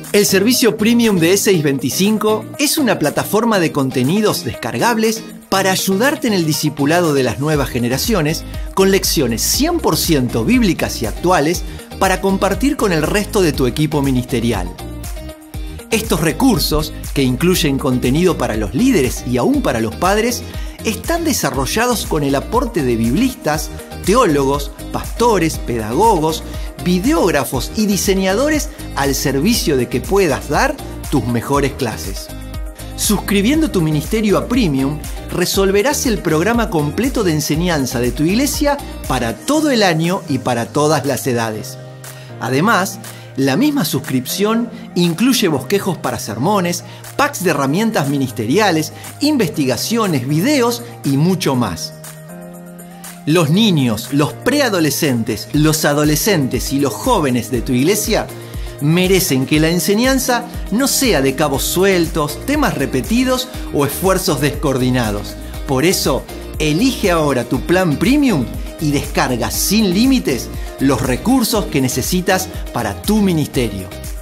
El servicio Premium de E625 es una plataforma de contenidos descargables para ayudarte en el discipulado de las nuevas generaciones con lecciones 100% bíblicas y actuales para compartir con el resto de tu equipo ministerial. Estos recursos, que incluyen contenido para los líderes y aún para los padres, están desarrollados con el aporte de biblistas, teólogos, pastores, pedagogos, videógrafos y diseñadores al servicio de que puedas dar tus mejores clases. Suscribiendo tu ministerio a Premium, resolverás el programa completo de enseñanza de tu iglesia para todo el año y para todas las edades. Además, la misma suscripción incluye bosquejos para sermones, packs de herramientas ministeriales, investigaciones, videos y mucho más. Los niños, los preadolescentes, los adolescentes y los jóvenes de tu iglesia merecen que la enseñanza no sea de cabos sueltos, temas repetidos o esfuerzos descoordinados. Por eso, elige ahora tu plan Premium y descarga sin límites los recursos que necesitas para tu ministerio.